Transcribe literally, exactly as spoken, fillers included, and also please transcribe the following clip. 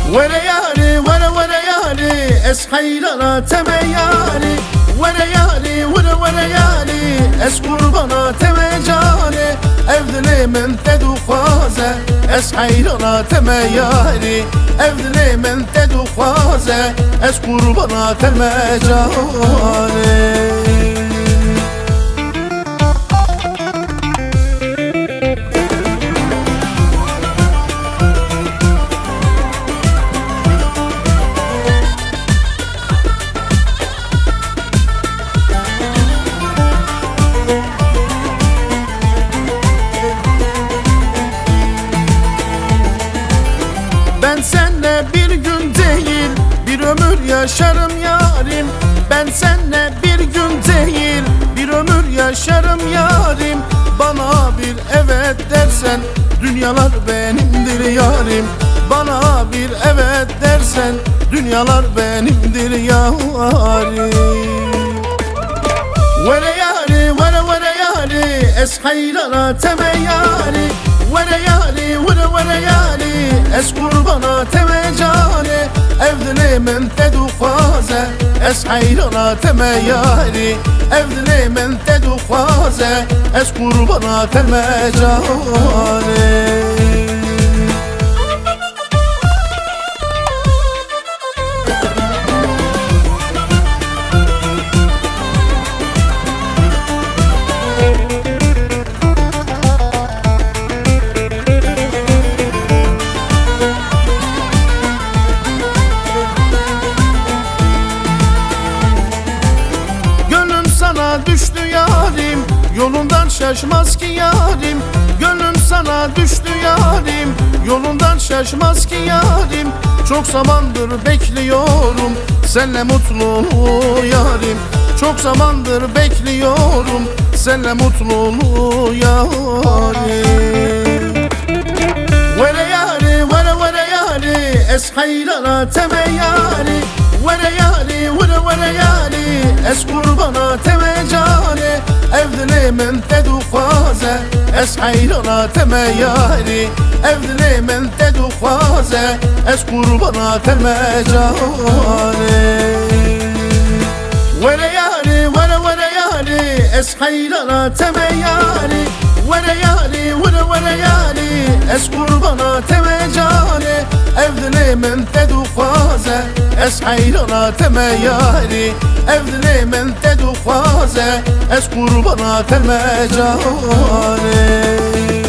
ولا يالي ولا ولا يالي اس حيلنا تميالي ولا يالي ولا ولا يالي اس قربنا تمجالي افضلي من تدو فازه اس حيلنا تميالي افضلي من تدو فازه اس قربنا تمجالي. Ben seninle bir gün değil bir ömür yaşarım yarim. Ben seninle bir gün değil bir ömür yaşarım yarim. Bana bir evet dersen dünyalar benimdir yarim. Bana bir evet dersen dünyalar benimdir yarim. Vele yari vele vele yari es haylana temeyari. Vele yari vele vele yari es kurbana temecani. Evdili men tedu faze es haylana temeyari. Evdili men tedu faze es kurbana temecani. Sana düştü yarim, yolundan şaşmaz ki yarim. Gönlüm sana düştü yarim, yolundan şaşmaz ki yarim. Çok zamandır bekliyorum seninle mutluluğu yarim. Çok zamandır bekliyorum seninle mutluluğu yarim. Vele yari, vele vele yari, es haylana teme yari. Vele yari, vele vele yari, es kurbana temecani. Evdili men tedu faze es haylana teme yari. Evdili men tedu faze es kurbana temecani. Vele yari, vele vele yari, es haylana teme yari. Vele yari, vele vele yari, es kurbana temecani. Evdili men tedu faze es haylana teme yari. Evdili men tedu faze es kurbana temecani.